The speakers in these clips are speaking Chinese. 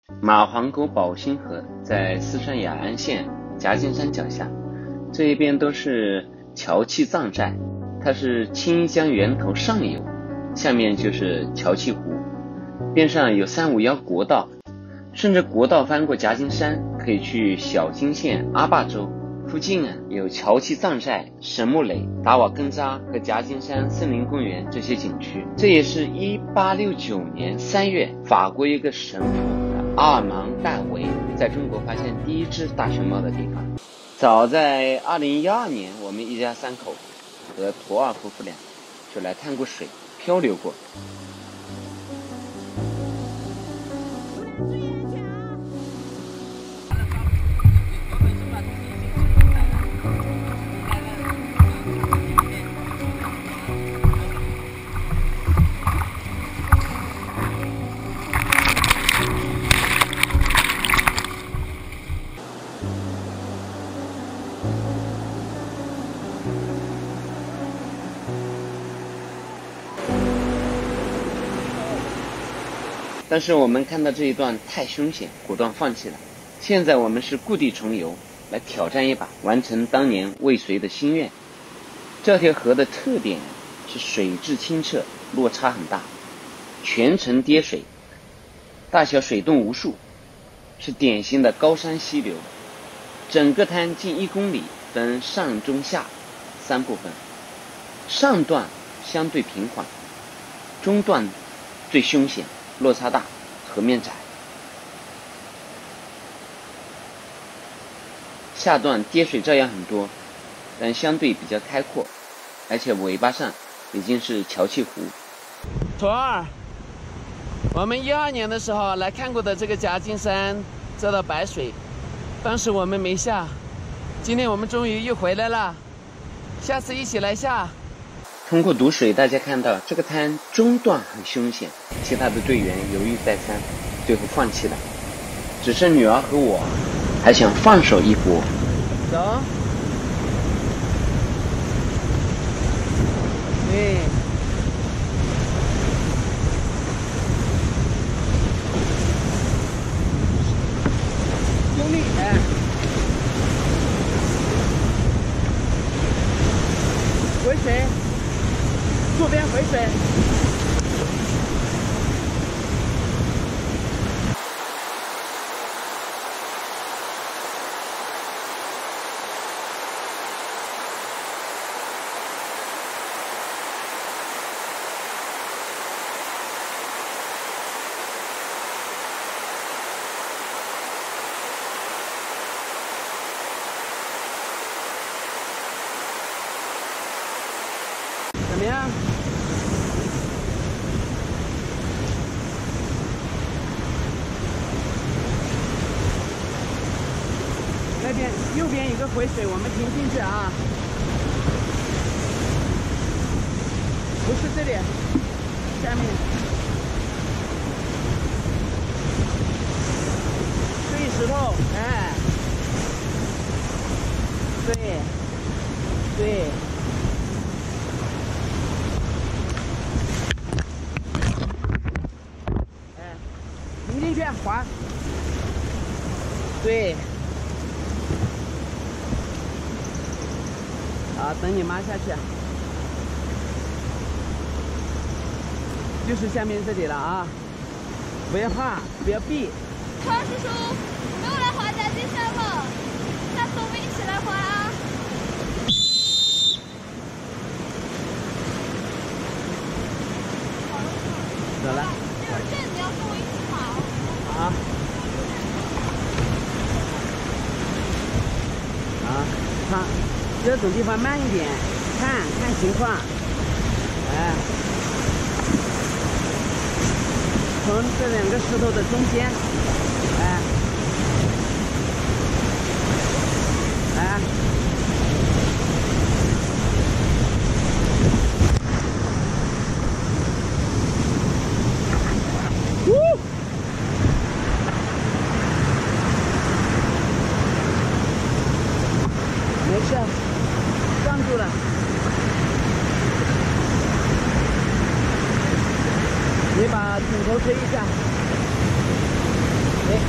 马黄沟宝兴河在四川雅安县夹金山脚下，这一边都是qiaoqì藏寨，它是青衣江源头上游，下面就是qiaoqì湖，边上有351国道，顺着国道翻过夹金山，可以去xiaojin县阿坝州。附近有qiaoqì藏寨、Shenmulei、Dawa、Gengzha和夹金山森林公园这些景区。这也是1869年3月，法国一个神父阿尔芒大维在中国发现第一只大熊猫的地方。早在2012年，我们一家3口和Tuoer夫妇俩就来探过水，漂流过。但是我们看到这一段太凶险，果断放弃了。现在我们是故地重游，来挑战一把，完成当年未遂的心愿。这条河的特点是水质清澈，落差很大，全程跌水，大小水洞无数，是典型的高山溪流。整个滩近1公里，分上中下3部分，上段相对平缓，中段最凶险，落差大，河面窄，下段跌水照样很多，但相对比较开阔，而且尾巴上已经是qiaoqì湖。 Tuoer，我们12年的时候来看过的这个夹金山这道白水，当时我们没下，今天我们终于又回来了，下次一起来下。 通过读水，大家看到这个滩中段很凶险，其他的队员犹豫再三，最后放弃了，只剩女儿和我还想放手一搏。 走，对，用力，回水。左边回水，怎么样？那边右边有个回水，我们停进去啊！不是这里，下面碎石头，对，对。停进去，滑，对。好，等你妈下去，就是下面这里了啊！不要怕，不要避。 川叔叔，我们又来滑夹金山了，下次我们一起来滑啊！ 走了。 这有阵，你要跟我一起跑。 好。好，这种地方慢一点，看情况。从这2个石头的中间，没事，站住了。你把顶头推一下，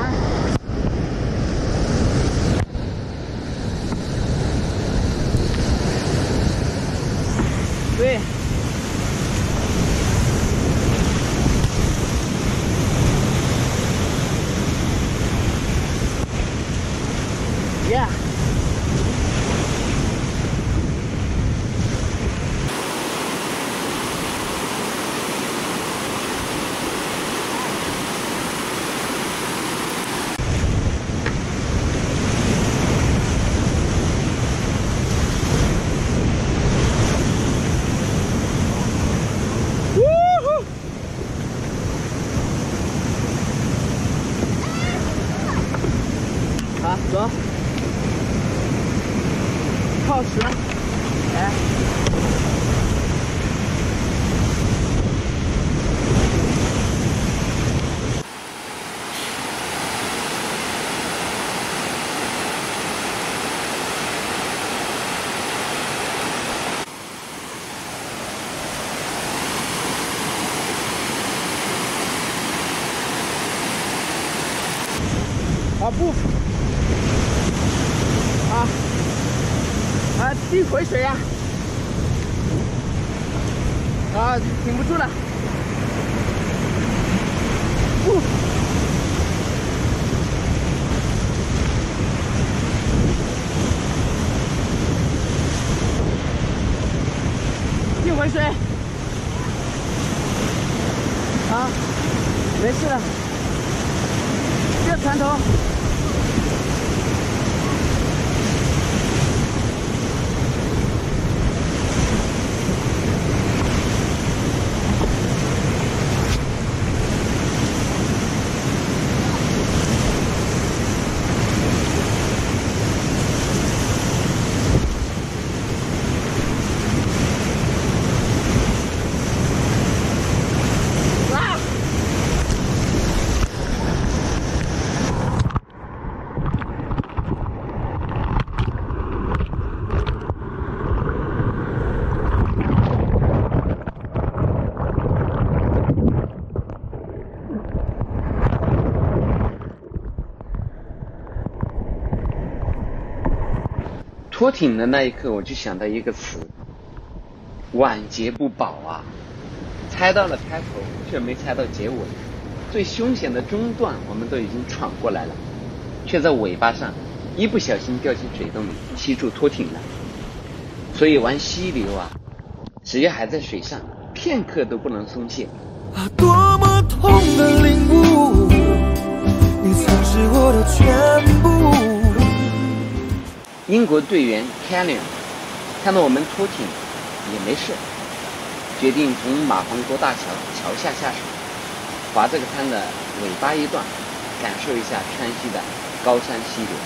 啊。对。Yeah。好，走，靠实，来。啊不，地回水呀！挺不住了。地回水。没事了。这船头。 拖艇的那一刻，我就想到一个词：晚节不保啊！猜到了开头，却没猜到结尾。最凶险的中段，我们都已经闯过来了，却在尾巴上一不小心掉进水洞里，吸住拖艇了。所以玩溪流啊，只要还在水上，片刻都不能松懈。 多么痛的领悟，你曾是我的全部。 英国队员 Canyon 看到我们拖艇也没事，决定从马房沟大桥下手，划这个滩的尾巴一段，感受一下川西的高山溪流。